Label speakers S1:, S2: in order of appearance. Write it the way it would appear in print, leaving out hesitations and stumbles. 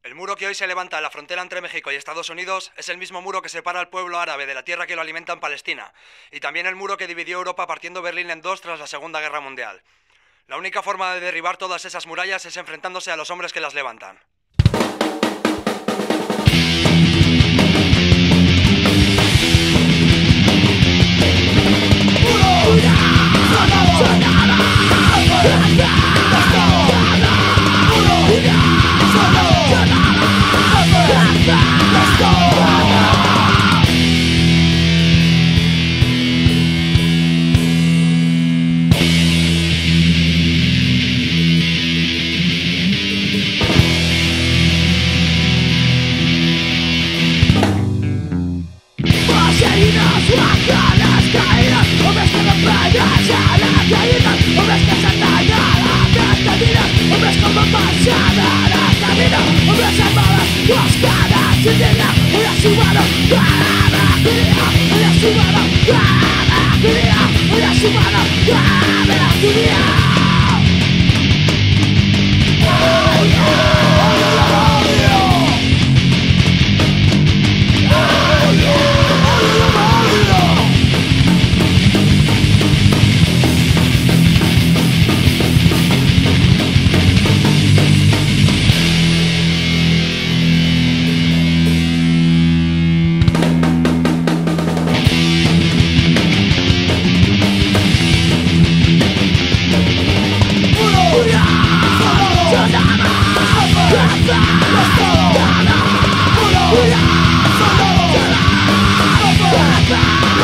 S1: El muro que hoy se levanta en la frontera entre México y Estados Unidos es el mismo muro que separa al pueblo árabe de la tierra que lo alimenta en Palestina, y también el muro que dividió Europa partiendo Berlín en dos tras la Segunda Guerra Mundial. La única forma de derribar todas esas murallas es enfrentándose a los hombres que las levantan.
S2: Let's go!